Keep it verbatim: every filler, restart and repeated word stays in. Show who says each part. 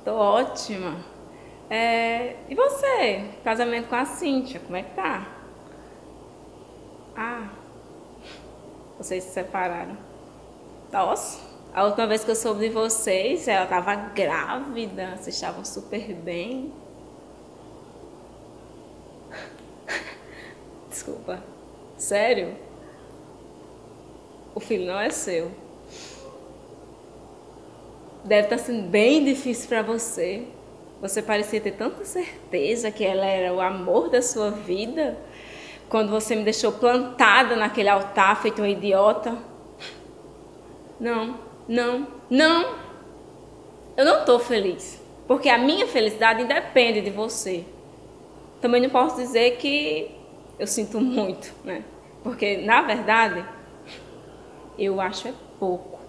Speaker 1: Tô ótima. É, e você? Casamento com a Cíntia, como é que tá? Ah, vocês se separaram. Nossa, a última vez que eu soube de vocês, ela tava grávida, vocês estavam super bem. Desculpa. Sério? O filho não é seu. Deve estar sendo bem difícil para você. Você parecia ter tanta certeza que ela era o amor da sua vida, quando você me deixou plantada naquele altar, feito uma idiota. Não, não, não. Eu não estou feliz, porque a minha felicidade independe de você. Também não posso dizer que eu sinto muito, né? Porque, na verdade, eu acho é pouco.